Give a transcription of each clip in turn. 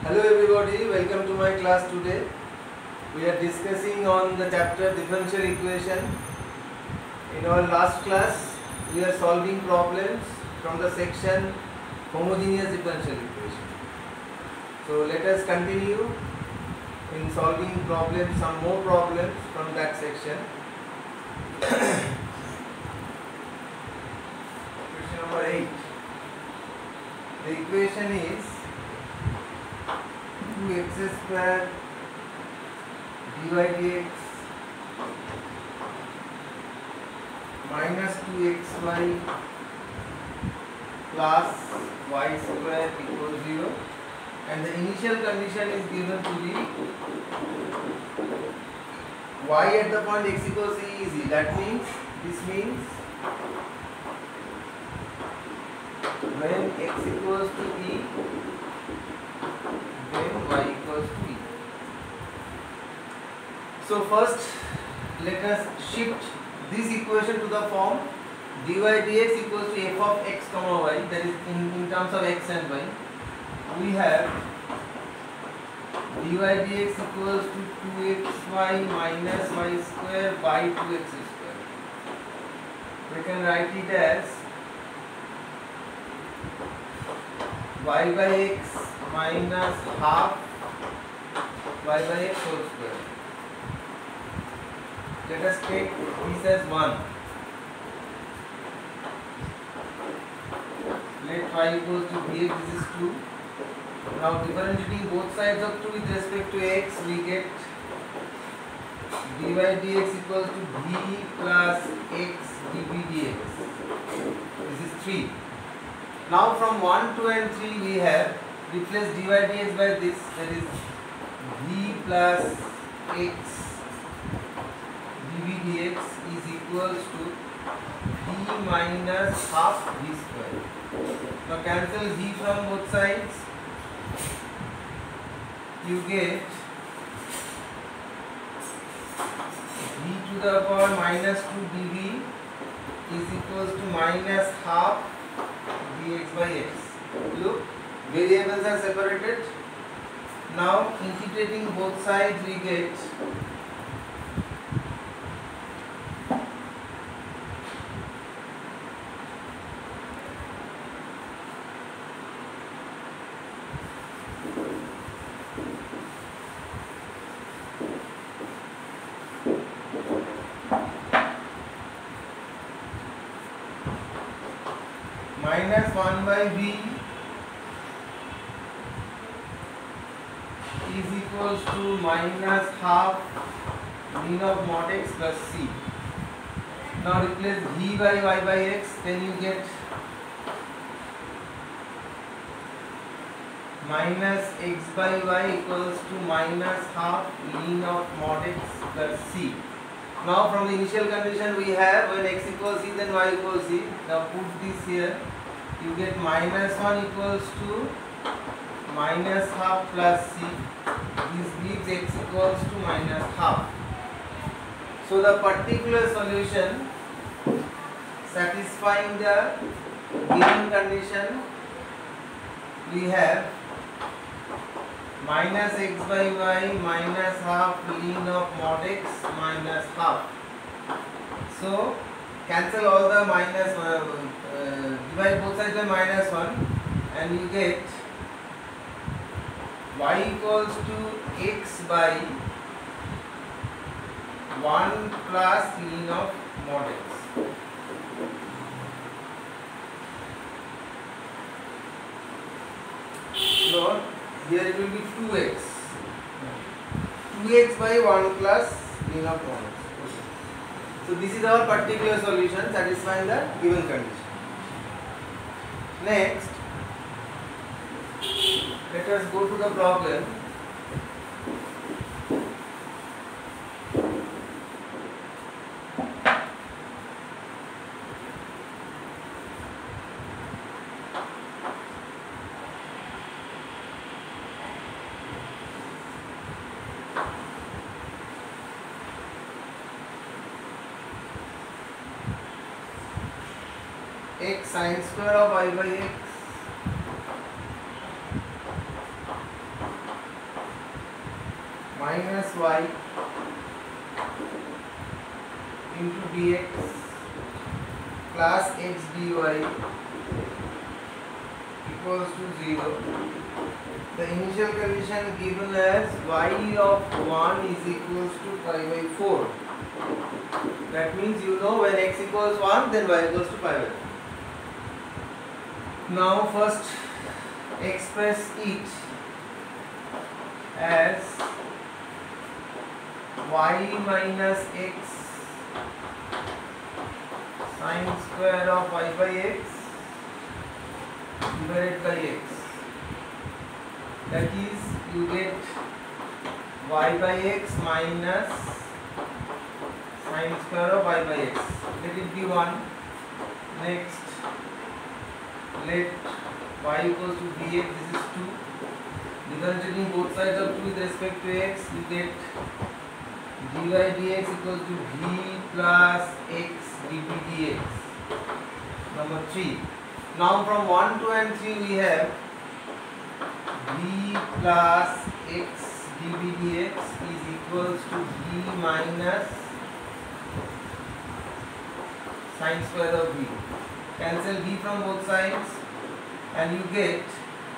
Hello everybody, welcome to my class today. We are discussing on the chapter differential equation. In our last class, we are solving problems from the section homogeneous differential equation. So let us continue in solving problems, some more problems from that section. Question number 8. The equation is 2x square dy dx minus 2xy plus y square equals 0, and the initial condition is given to be y at the point x equals c is e. That means, this means when x equals to e, then y equals to e. So first let us shift this equation to the form dy dx equals to f of x comma y, that is in terms of x and y. We have dy dx equals to 2xy minus y square by 2x square. We can write it as y by x minus half y by x whole square. Let us take this as 1. Let y equals to bx, this is 2. Now differentiating both sides of 2 with respect to x, we get dy dx equals to b plus x db dx. This is 3. Now from 1, 2 and 3 we have replaced dy dx by this, that is b plus x dv dx is equals to b minus half v square. Now cancel v from both sides. You get v to the power minus 2 dv is equals to minus half dx by x. Look, variables are separated. Now integrating both sides, we get minus 1 by v is equals to minus half mean of mod x plus c. Now replace v by y by x, then you get minus x by y equals to minus half mean of mod x plus c. Now from the initial condition we have when x equals c, then y equals c. Now put this here, you get minus 1 equals to minus half plus c. This gives x equals to minus half. So the particular solution satisfying the given condition, we have minus x by y minus half ln of mod x minus half. So cancel all the minus, divide both sides by minus 1, and you get y equals to x by 1 plus ln of mod x. So here it will be 2x. 2x by 1 plus ln of mod x. So this is our particular solution satisfying the given condition. Next, let us go to the problem. X sin square of y by x minus y into dx plus x dy equals to 0. The initial condition given as y of 1 is equals to pi by 4. That means you know when x equals 1 then y equals to pi by 4. Now first express it as y minus x sin square of y by x divided by x. That is, you get y by x minus sin square of y by x. Let it be 1. Next, let y equals to dx, this is 2. Differentiating both sides of 2 with respect to x, you get dy dx equals to v plus x dv dx. Number 3. Now from 1, 2 and 3 we have v plus x dv dx is equals to v minus sin square of v. Cancel v from both sides and you get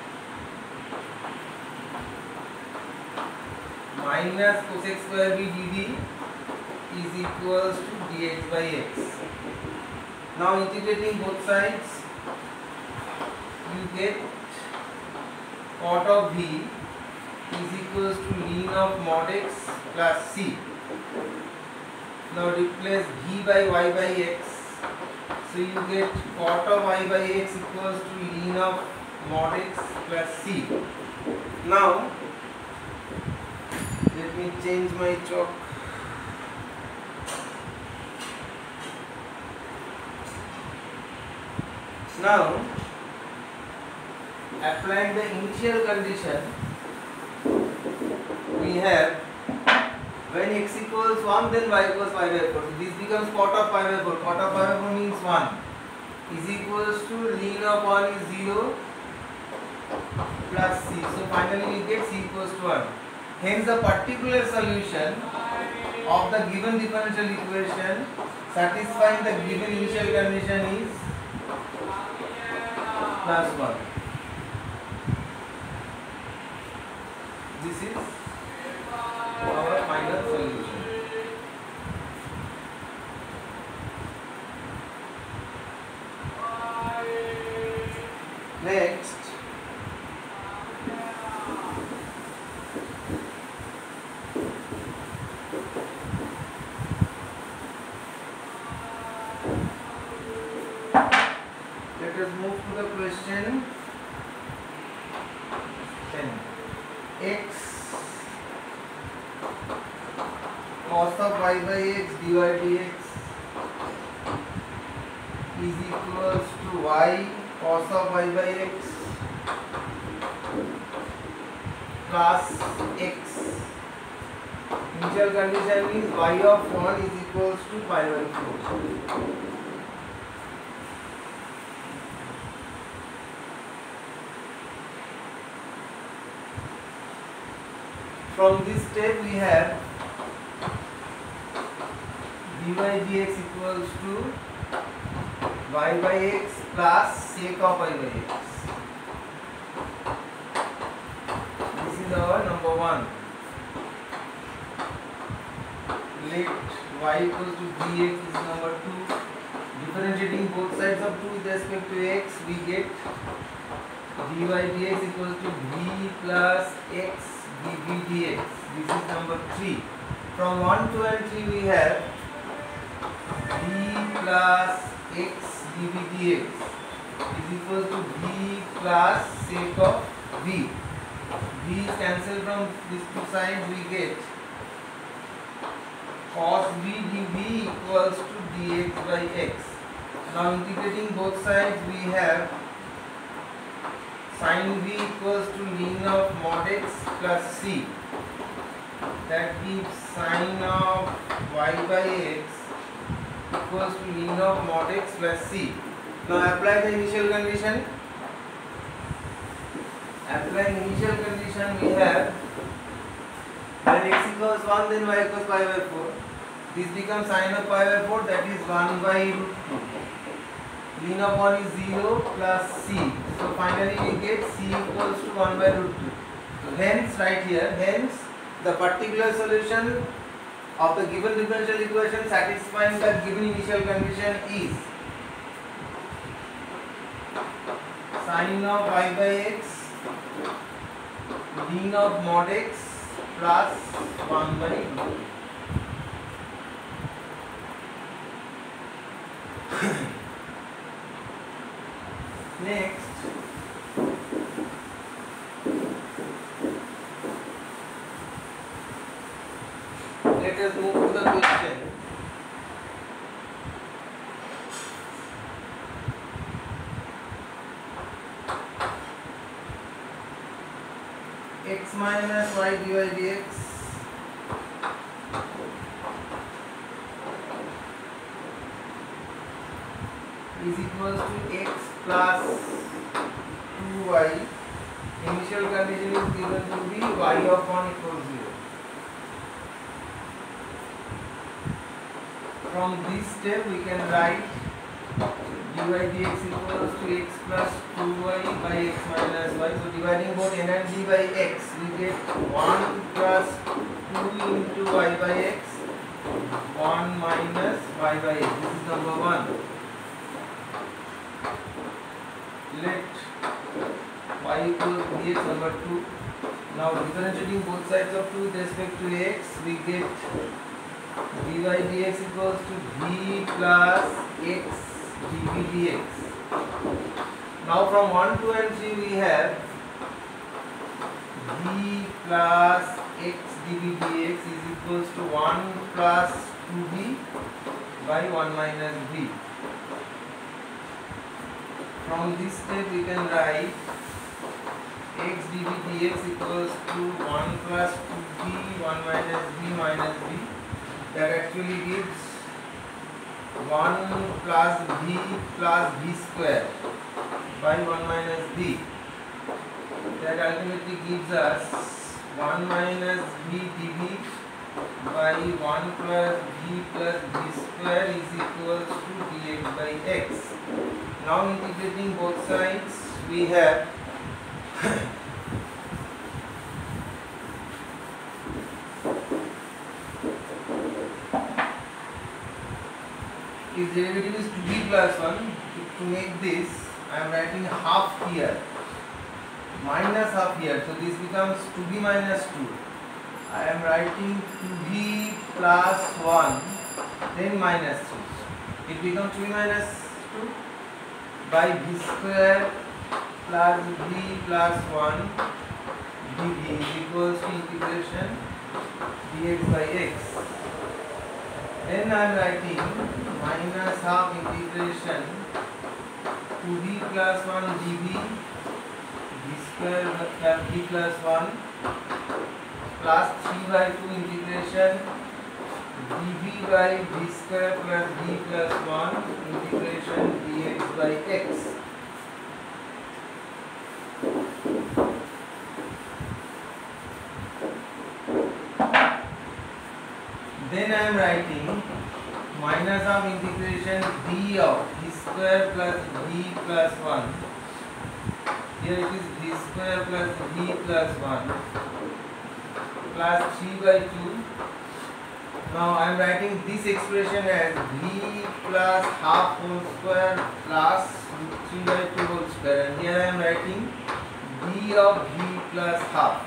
minus cosec square v dv is equals to dx by x. Now integrating both sides, you get cot of v is equals to ln of mod x plus c. Now replace v by y by x, so you get cot of y by x equals to ln of mod x plus c. Now let me change my chalk. Now applying the initial condition, we have when x equals 1 then y equals pi by 4. So this becomes cot of pi by 4. Cot of pi by 4 means 1 is equals to ln of 1 is 0 plus c. So finally we get c equals to 1. Hence the particular solution of the given differential equation satisfying the given initial condition is plus 1. This is our final solution. Next, let us move to the question 10. X cos of y by x dy dx is equals to y cos of y by x plus x. Initial condition is y of 1 is equals to pi by 4. From this step we have dy dx equals to y by x plus sec of y by x. This is our number 1. Let y equals to dx is number 2. Differentiating both sides of 2 with respect to x, we get dy dx equals to v plus x dv dx. This is number 3. From 1, 2 and 3 we have v plus x dv dx is equals to v plus sec of v. V is cancelled from these two sides, we get cos v dv equals to dx by x. Now integrating both sides, we have sin v equals to ln of mod x plus c. That gives sin of y by x equals to ln of mod x plus c. Now apply the initial condition. Applying initial condition, we have when x equals 1, then y equals pi by 4. This becomes sin of pi by 4, that is 1 by root 2. Ln of 1 is 0 plus c. So finally we get c equals to 1 by root 2. So hence right here, hence the particular solution of the given differential equation satisfying the given initial condition is sin of I by x ln of mod x plus 1 by root 2. Next, let us move to the question. X minus y dy dx is equals to x plus 2y. Initial condition is given to be y of 1 equals 0. From this step we can write dy dx equals to x plus 2y by x minus y. So dividing both n and d by x, we get 1 plus 2 into y by x, 1 minus y by x. This is number 1. Let y equals dx number 2. Now differentiating both sides of 2 with respect to x, we get dy dx equals to v plus x dv dx. Now from 1, 2 and 3 we have v plus x dv dx is equals to 1 plus 2v by 1 minus v. From this step we can write x dv dx equals to 1 plus 2v 1 minus v. That actually gives 1 plus v square by 1 minus v. That ultimately gives us 1 minus v dv by 1 plus v square is equals to dx by x. Now integrating both sides, we have if derivative is 2b plus 1, to make this I am writing half here, minus half here, so this becomes 2b minus 2. I am writing 2b plus 1, then minus 3. It becomes 2b minus 2 by v square plus v plus 1 dv is equals to integration dx by x. Then I am writing minus half integration 2v plus 1 dv v square plus v plus 1 plus 3 by 2 integration dv by v square plus v plus 1 integration dx by x. Then I am writing minus of integration d of v square plus v plus 1. Here it is v square plus v plus 1 plus 3 by 2. Now I am writing this expression as v plus half whole square plus 3 by 2 whole square, and here I am writing d of v plus half.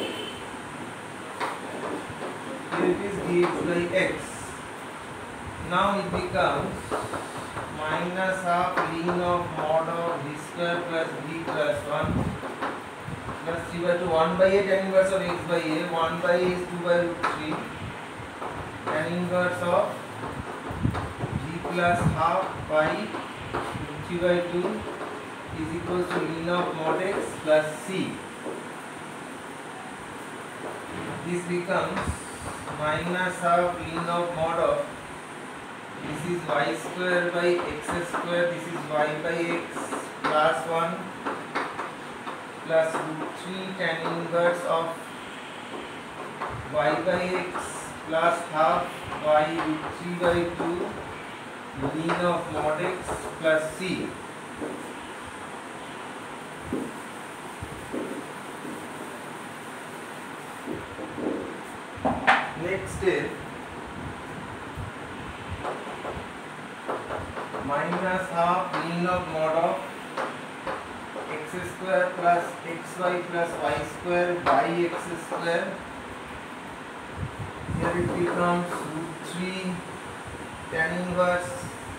Here it is dx by x. Now it becomes minus half ln of mod of v square plus v plus 1 plus 3 by 2, 1 by a tan inverse of x by a, 1 by a is 2 by root 3, tan inverse of v plus half by 3 by 2 is equals to ln of mod x plus c. This becomes minus half ln of mod of, this is y square by x square, this is y by x plus 1 plus root 3 tan inverse of y by x plus half y root 3 by 2 ln of mod x plus c. Next is minus half ln of mod of x square plus xy plus y square by x square. Here it becomes root 3 tan inverse.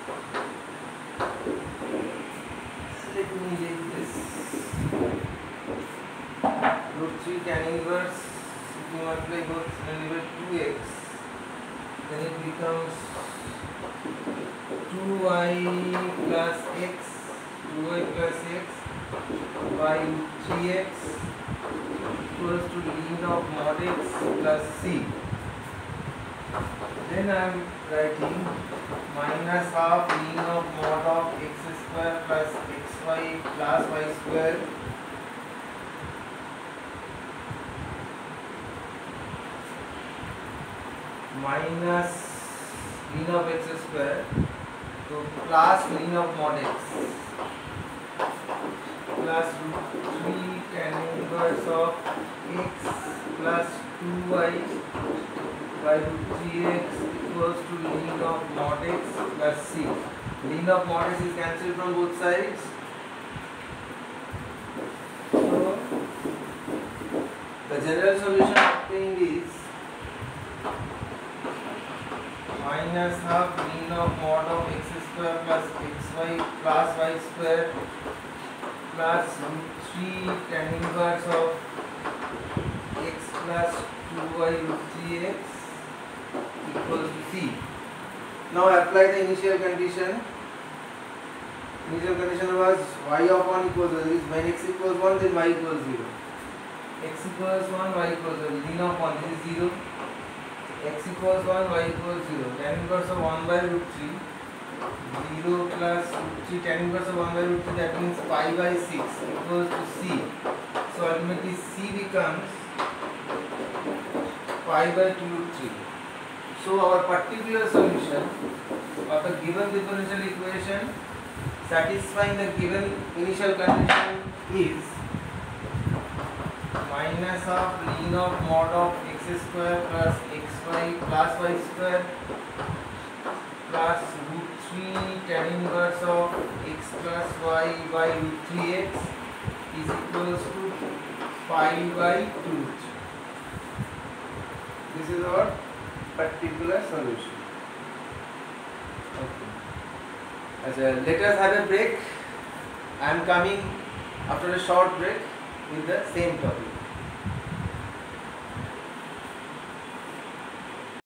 Let me take this. Root 3 tan inverse. If you multiply both, then you get 2x. Then it becomes 2y plus x, 2y plus x by 3x equals to ln of mod x plus c. Then I am writing minus half ln of mod of x square plus xy plus y square minus ln of x square, so plus ln of mod x plus root 3 tan inverse of x plus 2y by root 3x equals to ln of mod x plus c. Ln of mod x is cancelled from both sides. So the general solution obtained is minus half ln of mod of x square plus xy plus y square plus root 3 tan inverse of x plus 2y root 3x equals to c. Now apply the initial condition. Initial condition was y of 1 equals 0. When x equals 1, then y equals 0. X equals 1, y equals 0. Ln of 1, this is 0. X equals 1, y equals 0. Tan inverse of 1 by root 3. 0 plus root 3. Tan inverse of 1 by root 3, that means pi by 6 equals to c. So ultimately c becomes pi by 2 root 3. So our particular solution of the given differential equation satisfying the given initial condition is minus half ln of mod of x square plus xy plus y square plus root 3 tan inverse of x plus y by root 3x is equals to pi by 2 root 3. This is our particular solution. Okay. Let us have a break. I am coming after a short break with the same topic.